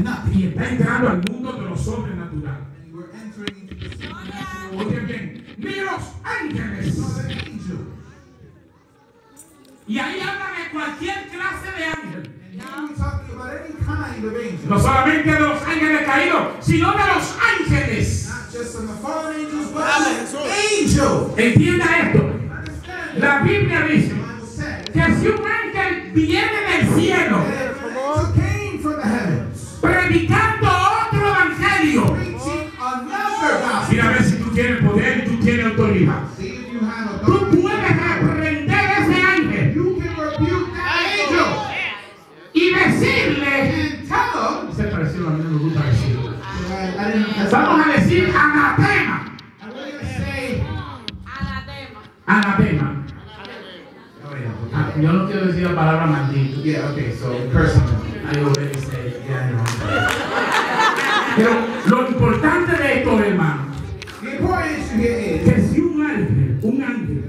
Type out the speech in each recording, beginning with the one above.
Y está entrando al mundo de lo sobrenatural. And we're entering into the supernatural world. Oye bien, ni los ángeles. No, they're angels. Y ahí habla de cualquier clase de ángel. And now we're talking about any kind of angel. No solamente de los ángeles caídos, sino de los ángeles. Not just from the fallen angels, but angels. Entienda esto. Understand La that. Biblia dice The Bible says que si un ángel viene del cielo that if an angel came from the heavens, predicando otro evangelio, preaching another gospel. mira a ver si tú tienes poder y tú tienes autoridad. See if you have Tú authority. puedes reprender a ese ángel You can rebuke that angel y decirle, and tell them. esa expresión a mí no me gusta decirlo. I didn't. Vamos a decir anatema. I'm going to say. Anatema. Oh yeah. Ah, yo no quiero decir la palabra maldito. Yeah. Okay. So personal. I already said it. Yeah, I know. Pero lo importante de esto, hermano, The important issue here is. que si un ángel,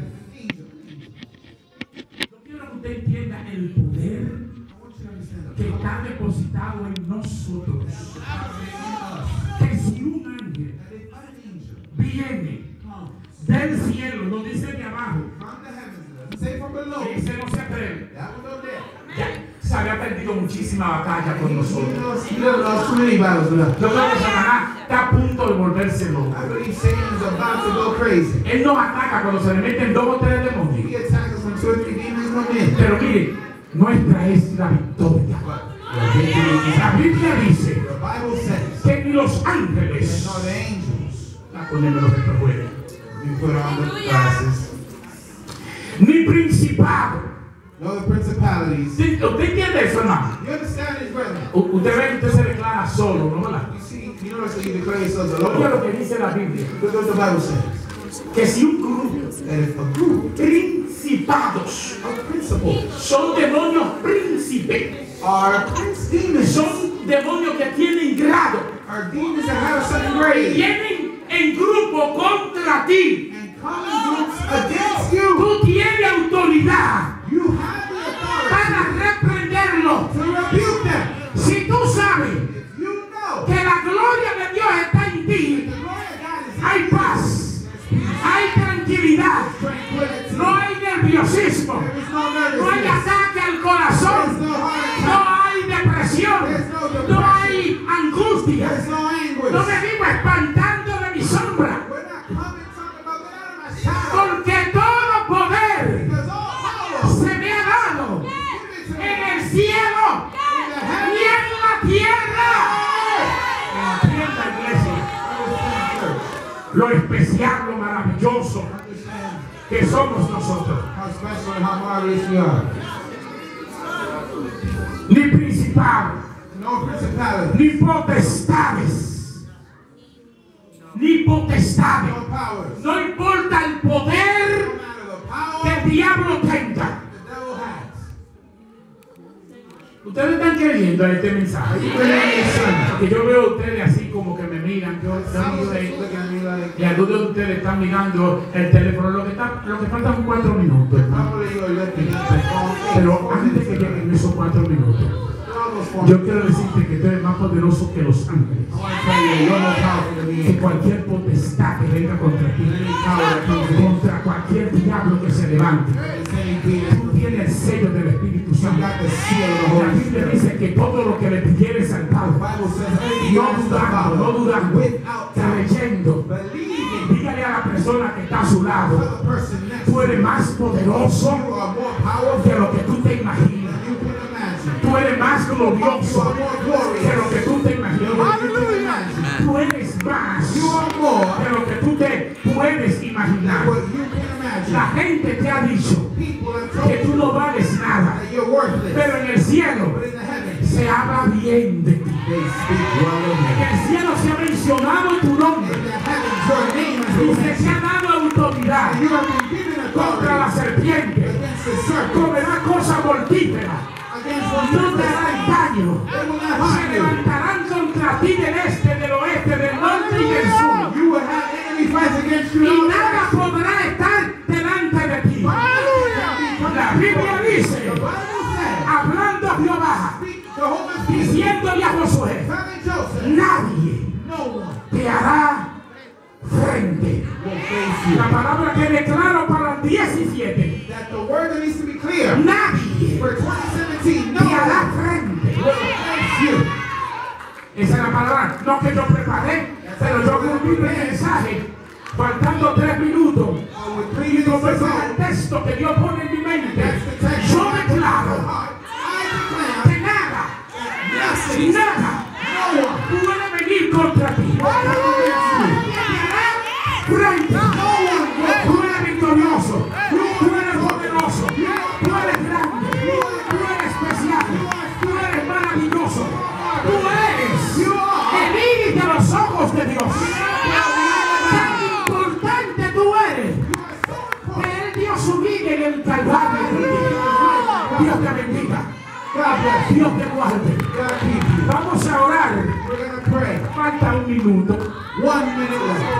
yo quiero que usted entienda el poder I want you to understand que está depositado en nosotros. Que si un ángel that if an angel viene comes del cielo, no dice de abajo, from the heavens, it doesn't say from below. ese no se atreve. That will go there. Ya, se había perdido muchísima batalla con nosotros. He lost too many battles with us. Yo creo que Satanás está a punto de volverse loco. I believe Satan is about to go crazy. Él nos ataca cuando se le meten 2 o 3 demonios. He attacks us when 2 or 3 demons come in. Pero mire, nuestra es la victoria. La Biblia dice The Bible says que ni los that ángeles, no, the angels. a ponerme los espejuelos, You put on the glasses. ni principados. No, the principalities. ¿Usted entiende eso, hermano? You understand this, brethren? Usted ve que usted se declara solo, ¿no? ¿Verdad? You see, you notice that you declare yourselves Oiga alone. lo que dice la Biblia, Look what the Bible says. que si un grupo That if a group principados of principles son demonios príncipes, are demons, son demonios que tienen grado, are demons that have a certain grade, vienen en grupo contra ti, and come in groups against you, tú tienes autoridad you have the authority para reprenderlo. to rebuke them. Si tú sabes If you know que la gloria de Dios está en ti, the glory of God is hay paz, hay tranquilidad, tranquility, no hay nerviosismo, there is no no hay nervousness, ataque al there is corazón, no heart no attack, hay depresión, no hay angustia. there is no anguish. No me vivo espantando de mi sombra, We're not coming talking about get out of my shadow, porque todo poder because all power se me ha dado given to en me el cielo in the y heavens. en la tierra. Entienda, iglesia, lo especial, lo maravilloso Understand que somos nosotros. how special and how marvelous we are. Ni principados, No principality, ni potestades, ni potestades. no powers, No importa el no poder matter the power que el diablo tenga. the devil has. Ustedes están creyendo a este mensaje. Are you believing this sermon? Porque yo veo a ustedes así como que me miran. Some of you looking at me like, Y algunos de ustedes están mirando el teléfono. Lo que faltan son 4 minutos, hermano. probably you are looking at the phone. Pero antes que lleguen esos 4 minutos, yo quiero decirte que tú eres más poderoso que los ángeles. I want to tell you, you're more powerful than Que me. cualquier potestad que venga contra ti, contra cualquier diablo que se levante, tú tienes el sello del Espíritu You Santo. got the seal of the La Holy Biblia Spirit. dice que todo lo que le pidieres al The Padre, Bible says, anything no you ask the dudando, no Father, dudando, without doubt, creyendo, believing, dígale a la persona que está a su to lado, the person next tú to eres you, más poderoso you are more powerful de lo que tú te imaginas. than you can imagine. Tú eres más You glorioso are more glorious de lo que tú te than imaginas. what you can imagine. Tú eres más You are more de lo que tú te puedes than imaginar. what you can imagine. La gente te ha dicho People have que told tú you no vales nada, that you're worthless, pero en el cielo but in the heavens, se habla bien de ti. they speak well of En you. el cielo se ha mencionado tu nombre In the heavens, your name has y been se te mentioned. ha dado autoridad And you have been given contra la authority serpiente. against the serpent, Comerá cosa mortífera, against no te harán daño. They will not Se harm you. levantarán contra ti del este, del oeste, del norte y del sur. You will have enemy fights against you. Y nada podrá estar delante de ti. La Biblia dice, The Bible says, hablando a Jehová, speak Jehovah speaks, diciéndole a Josué, telling Esa es la palabra, no que yo preparé, pero yo cumplí el mensaje, faltando 3 minutos. Y como ese es el texto que Dios pone en mi mente, yo declaro que nada puede venir contra ti. Frente, tú eres victorioso, tú eres poderoso, tú eres grande, tú eres especial, tú eres maravilloso, tú eres el iris de los ojos de Dios. Tan importante tú eres que Él dio su vida en el Calvario. Dios te bendiga, Dios te guarde. Vamos a orar. Falta 1 minuto. 1 minute left.